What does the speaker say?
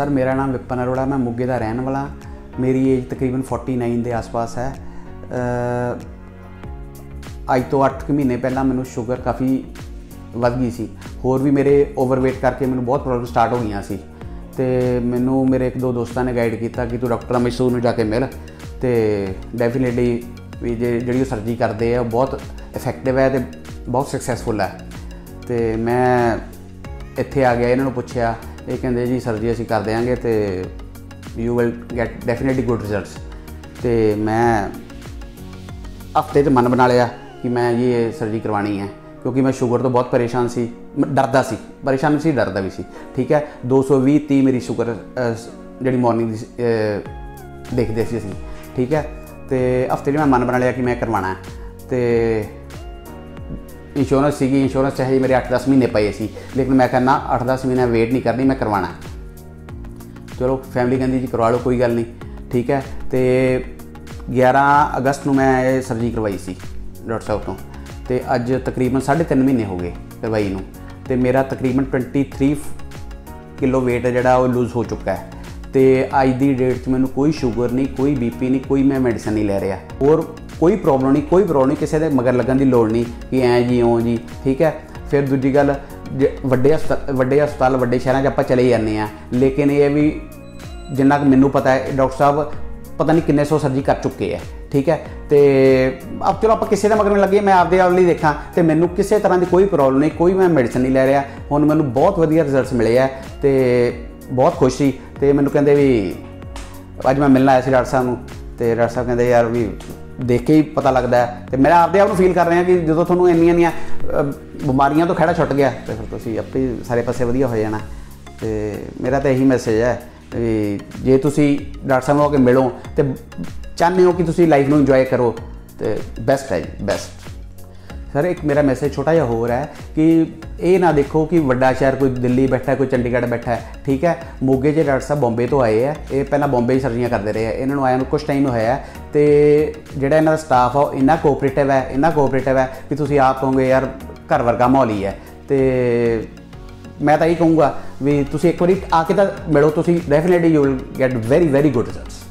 Sir मेरा नाम विपिन अरोड़ा, मैं मोगे का रहने वाला। मेरी एज तकरीबन 49 के आस पास है। अज तो 8 महीने पहला मैनू शुगर काफ़ी वध गई सी। होर भी मेरे ओवरवेट करके मैनू बहुत प्रॉब्लम स्टार्ट हो गई सी। तो मैनू मेरे एक दो दोस्तों ने गाइड किया कि तू डॉक्टर अमित सूद नूं जाके मिल, तो डेफिनेटली भी जी सर्जरी करते हैं बहुत इफेक्टिव है तो बहुत सक्सैसफुल है। तो मैं इत्थे आ गया, इन्होंने पूछा, ये कहते जी सर्जरी असीं कर देंगे तो you will get definitely good results. तो मैं हफ्ते मन बना लिया कि मैं ये सर्जरी करवानी है, क्योंकि मैं शुगर तो बहुत परेशान सी, डरदा सी, परेशान सी डरदा भी सी। ठीक है, 220-30 मेरी शुगर जी मॉर्निंग देखते सी असीं। ठीक है, तो हफ्ते मैं मन बना लिया कि मैं करवाना है। तो इंश्योरेंस सी, इंश्योरेंस चाहे मेरे 8-10 महीने पे सी, लेकिन मैं कहना 8-10 महीने वेट नहीं करनी, मैं करवाना है। चलो फैमिली कहती जी करवा लो, कोई गल नहीं। ठीक है, तो 11 अगस्त को मैं सर्जरी करवाई सी डॉक्टर साहब तो अज तकरीबन 3.5 महीने हो गए करवाई नूं। तो मेरा तकरीबन 23 किलो वेट है जोड़ा लूज़ हो चुका है। तो अज की डेट मैनू कोई शुगर नहीं, कोई BP नहीं, कोई मैं मेडिसिन नहीं लै रहा, और कोई प्रॉब्लम नहीं, कोई प्रॉब्लम नहीं, किसी के मगर लगन की लोड़ नहीं कि ऐ जी ओ जी। ठीक है, फिर दूजी गल वड्डे हस्पताल वड्डे शहरों आप चले जाते हैं, लेकिन ये भी जिन्ना कि मैनू पता है डॉक्टर साहब पता नहीं किन्ने 100 सर्जरी कर चुके हैं। ठीक है, तो अब चलो आप किसी के मगर लगे, मैं आपदे वाली देखा तो मैनू किसी तरह की कोई प्रॉब्लम नहीं, कोई मैं मेडिसिन नहीं लै रहा। हुण मैनू बहुत वधिया रिजल्ट्स मिले है, तो बहुत खुश सी। तो मैनू कहते भी अज मैं मिलना आया सी डॉक्टर साहब नूं, तो डॉक्टर साहब कहते यार भी देख के ही पता लगता है। तो मैं आपदे आप फील कर रहा कि जो थोनों इन्नियां बीमारियां तो खड़ा छुट गया, तो फिर तुसीं आपे ही सारे पासे वधिया हो जाना। तो मेरा तो यही मैसेज है भी जे तुसीं डॉक्टर साहब होकर मिलो तो चाहते हो कि तुसीं लाइफ में इंजॉय करो, तो बेस्ट है जी, बेस्ट। सर एक मेरा मैसेज छोटा जिहा होर है कि ये ना देखो कि वड्डा शहर कोई दिल्ली बैठा है, कोई चंडीगढ़ बैठा है। ठीक है, मोगे जे डॉक्टर साहब बॉम्बे तो आए हैं, ये पहला बॉम्बे सर्जरियां करते रहे हैं, इन्होंने आया कुछ टाइम होया। तो जिहड़ा इन्हां दा स्टाफ है इन्ना कोऑपरेटिव है, इन्ना कोऑपरेटिव है कि तुसीं आप कहोगे यार घर वर्गा माहौल ही है। तो मैं तो यही कहूँगा भी तुसीं एक बारी आके तो मिलो, तुसीं definitely you will get very good results.